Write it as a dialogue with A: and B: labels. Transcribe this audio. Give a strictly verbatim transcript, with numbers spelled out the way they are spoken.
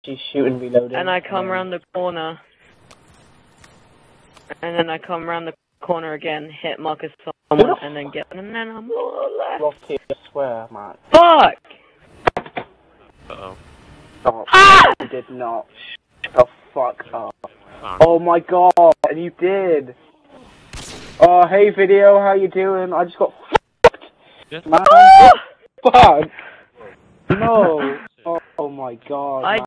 A: She's shooting, reloading.
B: And I come around the corner. And then I come around the corner again, hit Marcus someone, and then get, and then I'm all left.
A: Rocky, I swear, man.
B: Fuck!
C: Uh-oh.
A: Oh,
B: Ah!
A: you did not. Oh, fuck up. Oh my god, and you did. Oh, hey video, how you doing? I just got fucked.
C: Yes.
A: Man, fuck. No. Oh, oh my god.
B: I
A: man.